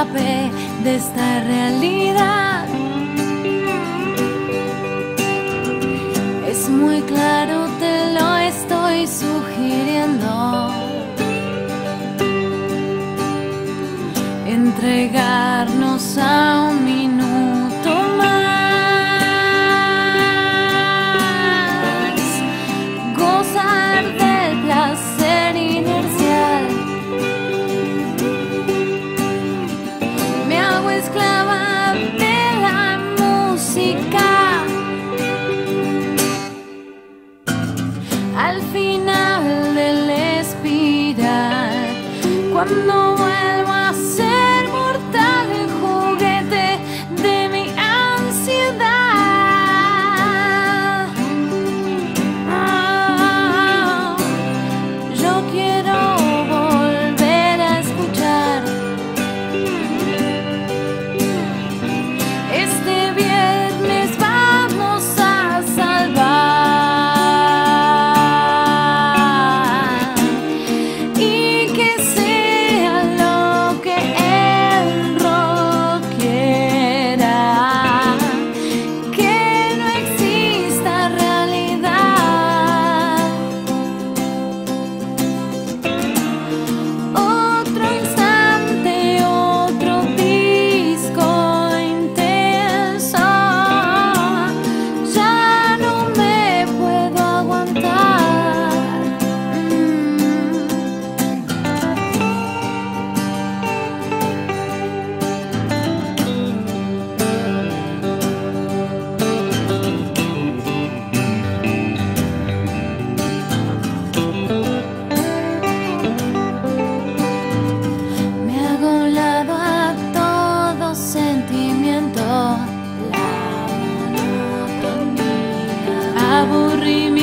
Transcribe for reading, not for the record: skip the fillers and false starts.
escape de esta realidad. Es muy claro, te lo estoy sugiriendo. Entregarnos a un minuto más, gozar del placer inercial. Me hago esclava de la música. Al final del espiral, cuando vuelvo a ser mortal, el juguete de mi ansiedad. Yo quiero volver a escuchar. Este viernes vamos a salvar, y que sea lo que el rock quiera, que no exista realidad. Otro instante, otro disco intenso. Ya no me puedo aguantar. Me hago un lado a todo sentimiento, la monotonía, aburrimiento.